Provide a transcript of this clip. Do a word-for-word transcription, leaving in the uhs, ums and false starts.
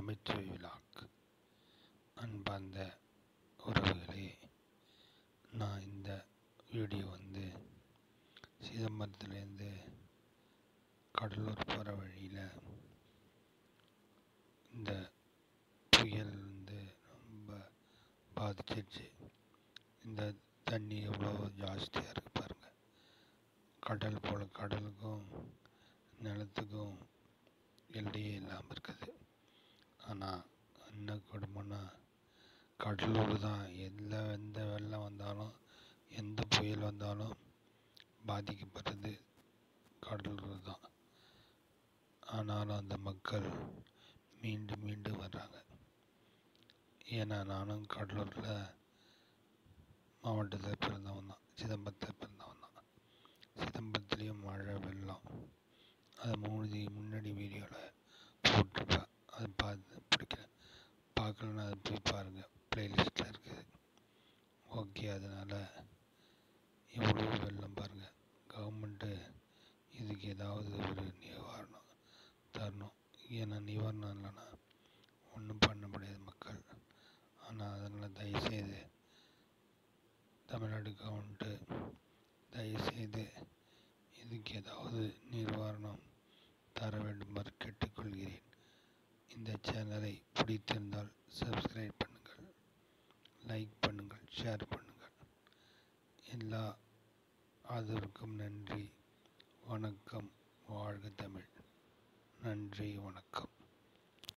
நகைச்சுவை விழாக்கு அன்பார்ந்த உறவுகளே, நான் இந்த வீடியோ வந்து சிதம்பரத்துலேருந்து கடலூர் போகிற வழியில் இந்த புயல் வந்து ரொம்ப பாதிச்சிருச்சு. இந்த தண்ணி எவ்வளோ ஜாஸ்தியாக இருக்குது பாருங்கள். கடல் போல் கடலுக்கும் நிலத்துக்கும் எல்லையே இல்லாமல் இருக்குது. ஆனால் என்ன கொடுமைன்னா, கடலூர் தான் எந்த எந்த வெள்ளம் வந்தாலும் எந்த புயல் வந்தாலும் பாதிக்கப்படுறது கடலூர் தான். ஆனாலும் அந்த மக்கள் மீண்டும் மீண்டும் வர்றாங்க. ஏன்னா நானும் கடலூரில் மாவட்டத்தில் பிறந்தவன் தான், சிதம்பரத்தில் பிறந்தவன் தான். சிதம்பரத்துலேயும் மழை வெள்ளம் அதை மூழ்கி முன்னாடி வீடியோவில் போட்டிருப்பேன். அதை பார்த்து பிடிக்கல பார்க்கலன்னா அதை போய் பாருங்கள், ப்ளேலிஸ்ட்டில் இருக்குது. ஓகே, அதனால் எவ்வளோ வெள்ளம் பாருங்கள். கவர்மெண்ட்டு இதுக்கு ஏதாவது ஒரு நிவாரணம் தரணும். ஏன்னா நிவாரணம் இல்லைன்னா ஒன்றும் பண்ண முடியாது மக்கள். ஆனால் அதனால் தயவுசெய்து தமிழ்நாடு கவர்மெண்ட்டு தயவுசெய்து இதுக்கு ஏதாவது நிவாரணம் தர வேண்டுமாறு கேட்டுக்கொள்கிறேன். இந்த சேனலை பிடித்திருந்தால் சப்ஸ்கிரைப் பண்ணுங்கள், லைக் பண்ணுங்கள், ஷேர் பண்ணுங்கள். எல்லா ஆதரவுக்கும் நன்றி. வணக்கம். வாழ்க தமிழ். நன்றி, வணக்கம்.